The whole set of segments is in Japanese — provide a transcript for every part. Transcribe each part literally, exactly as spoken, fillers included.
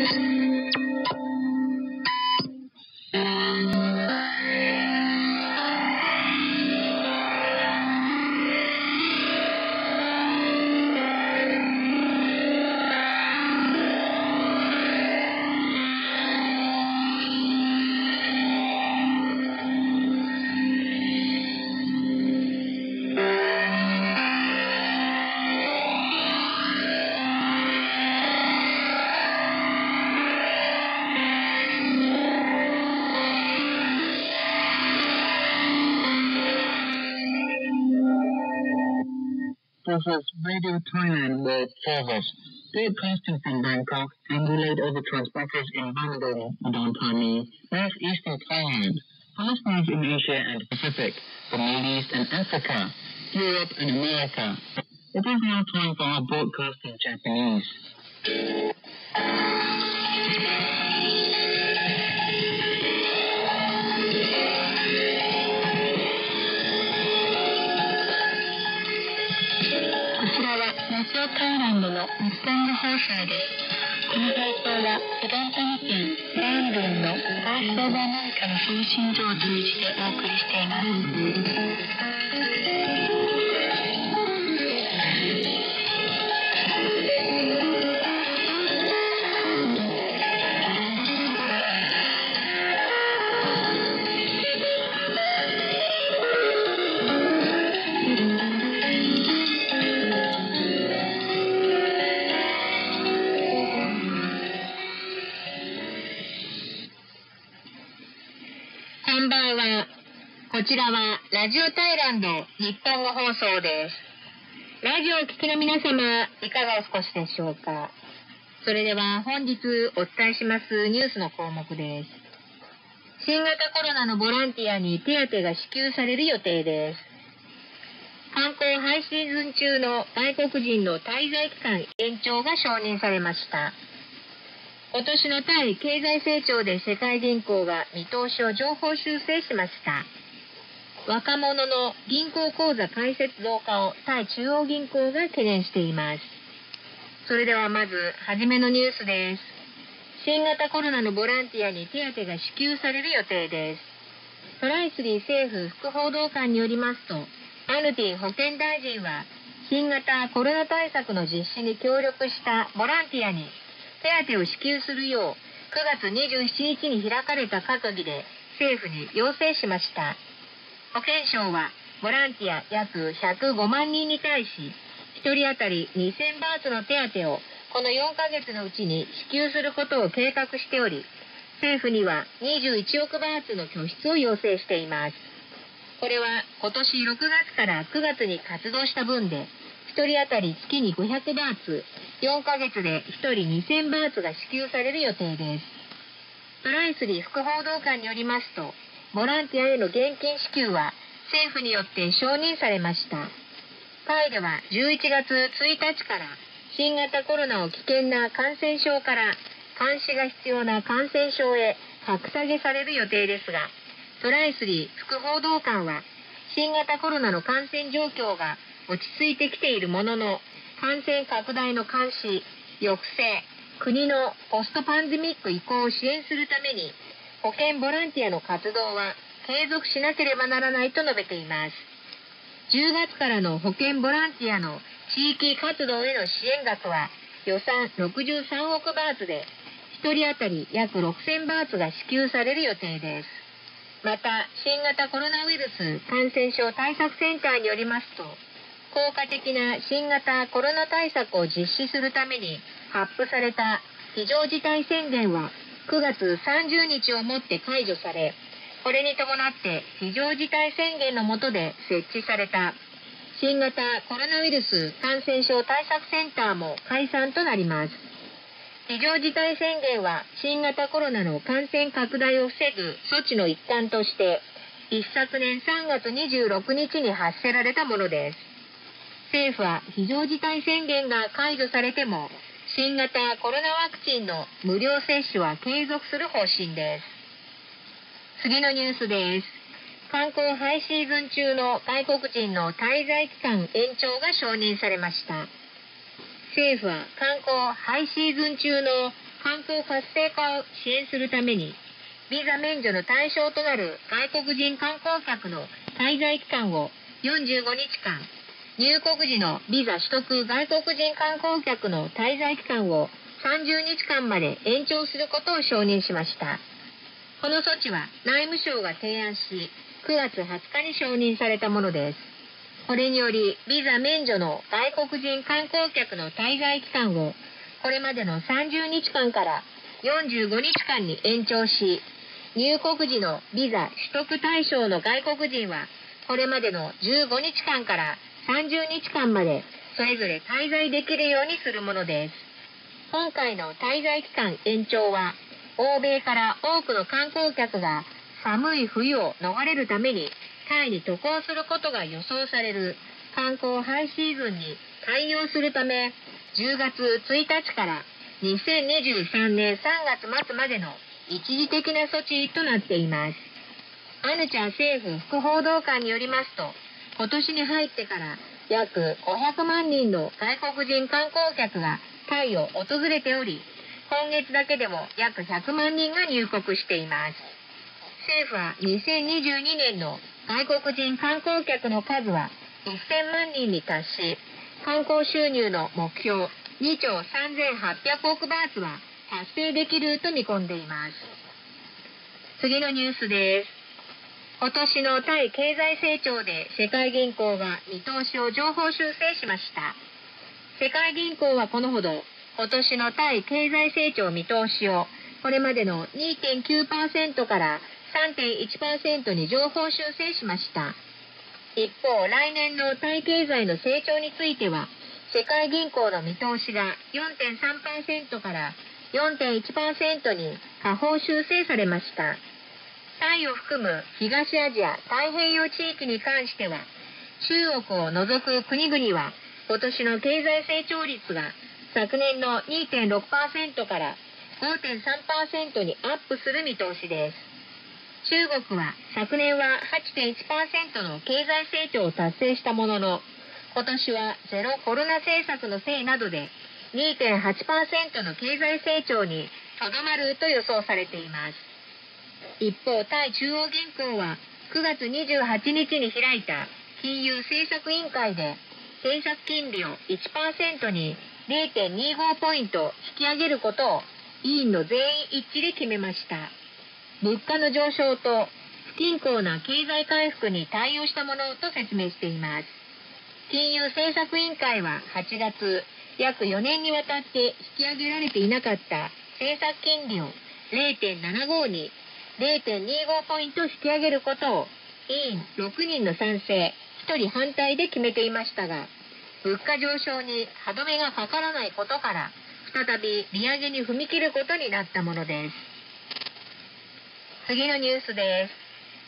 This is Radio Thailand World Service, broadcasting from Bangkok and relayed over transmitters in Bandung, Udon Thani, northeastern Thailand, for listeners in Asia and Pacific, the Middle East and Africa, Europe and America. It is now time for our broadcast in Japanese. ラジオタイランドの日本語放送です。この放送はウドンタニ県バンドンの放送版何かの送信所を通じてお送りしています。こちらはラジオタイランド日本語放送です。ラジオを聴きの皆様、いかがお過ごしでしょうか。それでは本日お伝えしますニュースの項目です。新型コロナのボランティアに手当が支給される予定です。観光ハイシーズン中の外国人の滞在期間延長が承認されました。今年の対経済成長で世界銀行が見通しを上方修正しました。若者の銀行口座開設増加をタイ中央銀行が懸念しています。それではまずはじめのニュースです。新型コロナのボランティアに手当が支給される予定です。トライスリー政府副報道官によりますと、アヌティ保健大臣は新型コロナ対策の実施に協力したボランティアに手当を支給するようくがつにじゅうしちにちに開かれた閣議で政府に要請しました。保健省はボランティア約ひゃくごまんにんに対しひとり当たりにせんバーツの手当をこのよんかげつのうちに支給することを計画しており、政府にはにじゅういちおくバーツの拠出を要請しています。これは今年ろくがつからくがつに活動した分でひとり当たり月にごひゃくバーツ、よんかげつでひとりにせんバーツが支給される予定です。トライスリー副報道官によりますと、ボランティアへの現金支給は政府によって承認されました。タイではじゅういちがつついたちから新型コロナを危険な感染症から監視が必要な感染症へ格下げされる予定ですが、トライスリー副報道官は新型コロナの感染状況が落ち着いてきているものの、感染拡大の監視、抑制、国のポストパンデミック移行を支援するために保健ボランティアの活動は継続しなければならないと述べています。じゅうがつからの保健ボランティアの地域活動への支援額は予算ろくじゅうさんおくバーツでひとり当たり約ろくせんバーツが支給される予定です。また、新型コロナウイルス感染症対策センターによりますと、効果的な新型コロナ対策を実施するために発布された非常事態宣言はくがつさんじゅうにちをもって解除され、これに伴って非常事態宣言の下で設置された新型コロナウイルス感染症対策センターも解散となります。非常事態宣言は新型コロナの感染拡大を防ぐ措置の一環として一昨年さんがつにじゅうろくにちに発せられたものです。政府は非常事態宣言が解除されても新型コロナワクチンの無料接種は継続する方針です。次のニュースです。観光ハイシーズン中の外国人の滞在期間延長が承認されました。 政府は観光ハイシーズン中の観光活性化を支援するために、ビザ免除の対象となる外国人観光客の滞在期間をよんじゅうごにちかん、入国時のビザ取得外国人観光客の滞在期間をさんじゅうにちかんまで延長することを承認しました。この措置は内務省が提案し、くがつはつかに承認されたものです。これにより、ビザ免除の外国人観光客の滞在期間をこれまでのさんじゅうにちかんからよんじゅうごにちかんに延長し、入国時のビザ取得対象の外国人はこれまでのじゅうごにちかんからさんじゅうにちかんまでそれぞれ滞在できるようにするものです。今回の滞在期間延長は、欧米から多くの観光客が寒い冬を逃れるためにタイに渡航することが予想される観光ハイシーズンに対応するため、じゅうがつついたちからにせんにじゅうさんねんさんがつまつまでの一時的な措置となっています。アヌチャ政府副報道官によりますと、今年に入ってから約ごひゃくまんにんの外国人観光客がタイを訪れており、今月だけでも約ひゃくまんにんが入国しています。政府はにせんにじゅうにねんの外国人観光客の数はせんまんにんに達し、観光収入の目標にちょうさんぜんはっぴゃくおくバーツは達成できると見込んでいます。次のニュースです。今年のタイ経済成長で世界銀行が見通しを上方修正しました。世界銀行はこのほど、今年のタイ経済成長見通しをこれまでの にてんきゅうパーセント から さんてんいちパーセント に上方修正しました。一方、来年のタイ経済の成長については、世界銀行の見通しが よんてんさんパーセント から よんてんいちパーセント に下方修正されました。タイを含む東アジア太平洋地域に関しては、中国を除く国々は今年の経済成長率が昨年の にてんろくパーセント から ごてんさんパーセント にアップする見通しです。中国は昨年は はちてんいちパーセント の経済成長を達成したものの、今年はゼロコロナ政策のせいなどで にてんはちパーセント の経済成長にとどまると予想されています。一方、タイ中央銀行はくがつにじゅうはちにちに開いた金融政策委員会で政策金利を いちパーセント に れいてんにご ポイント引き上げることを委員の全員一致で決めました。物価の上昇と不均衡な経済回復に対応したものと説明しています。金融政策委員会ははちがつ、約よねんにわたって引き上げられていなかった政策金利を れいてんななご に れいてんにご ポイント引き上げることを委員ろくにんの賛成、ひとり反対で決めていましたが、物価上昇に歯止めがかからないことから再び利上げに踏み切ることになったものです。次のニュースです。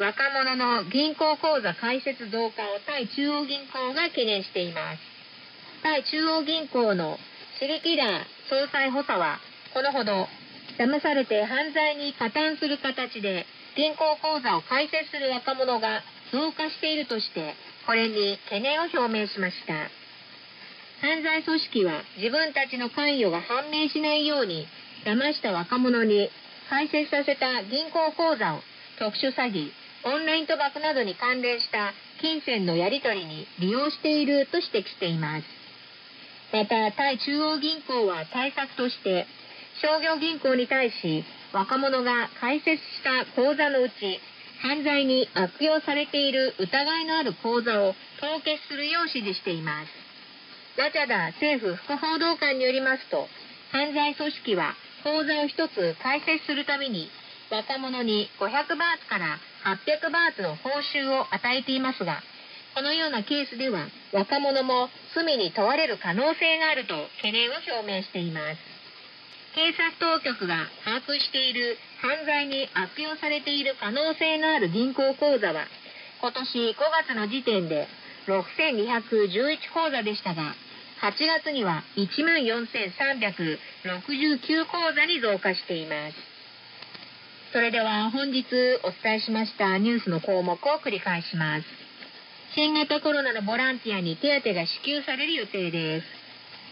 若者の銀行口座開設増加をタイ中央銀行が懸念しています。タイ中央銀行のシリキラー総裁補佐はこのほど、騙されて犯罪に加担する形で銀行口座を開設する若者が増加しているとして、これに懸念を表明しました。犯罪組織は自分たちの関与が判明しないように騙した若者に開設させた銀行口座を特殊詐欺、オンライン賭博などに関連した金銭のやり取りに利用していると指摘しています。また、タイ中央銀行は対策として商業銀行に対し若者が開設した口座のうち犯罪に悪用されている疑いのある口座を凍結するよう指示しています。ラチャダ政府副報道官によりますと、犯罪組織は口座を一つ開設するために若者にごひゃくバーツからはっぴゃくバーツの報酬を与えていますが、このようなケースでは若者も罪に問われる可能性があると懸念を表明しています。警察当局が把握している犯罪に悪用されている可能性のある銀行口座は今年ごがつの時点でろくせんにひゃくじゅういち口座でしたが、はちがつにはいちまんよんせんさんびゃくろくじゅうきゅう口座に増加しています。それでは本日お伝えしましたニュースの項目を繰り返します。新型コロナのボランティアに手当が支給される予定です。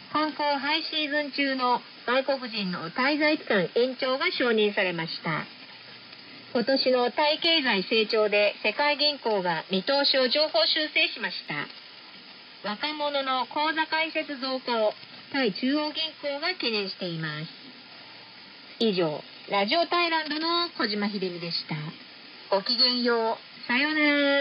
観光ハイシーズン中の外国人の滞在期間延長が承認されました。今年のタイ経済成長で世界銀行が見通しを上方修正しました。若者の口座開設増加をタイ中央銀行が懸念しています。以上、ラジオタイランドの小島秀美でした。ごきげんよう。さようなら。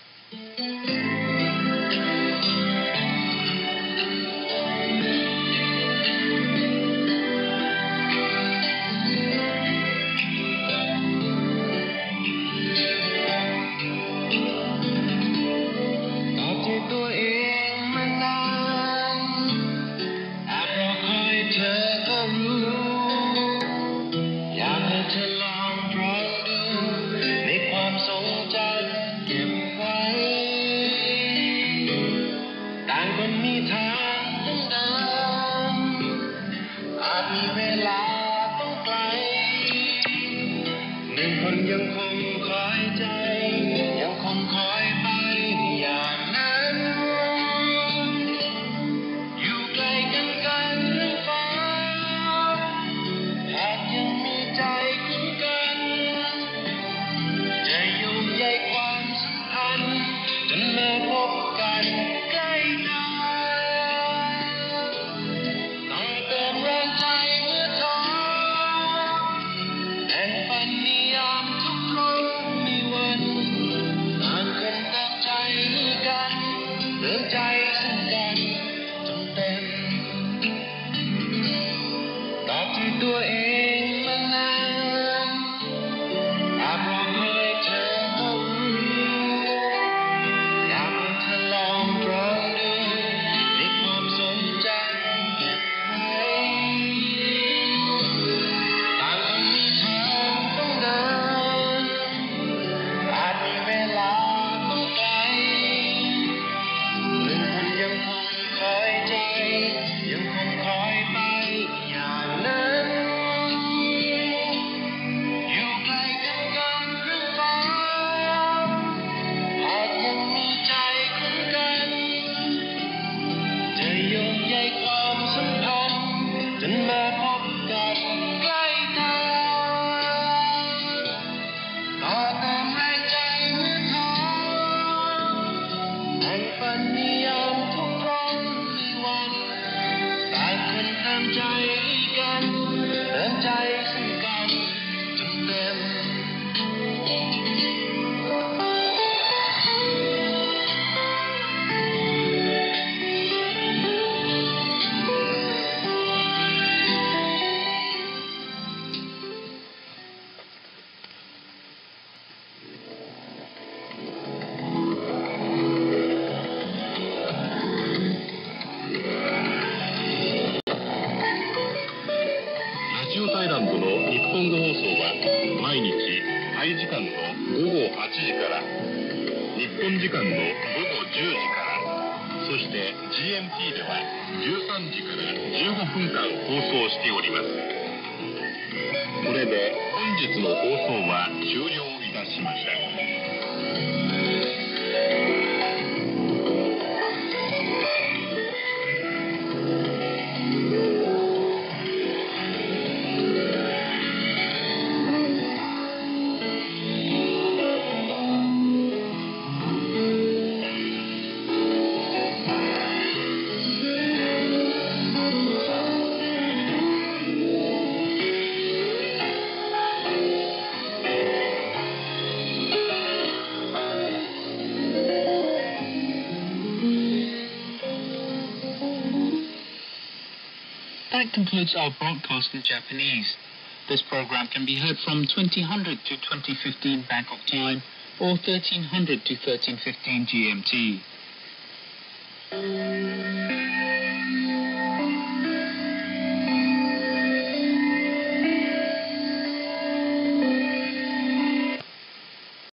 That concludes our broadcast in Japanese. This program can be heard from twenty hundred to twenty fifteen Bangkok time or thirteen hundred to thirteen fifteen G M T.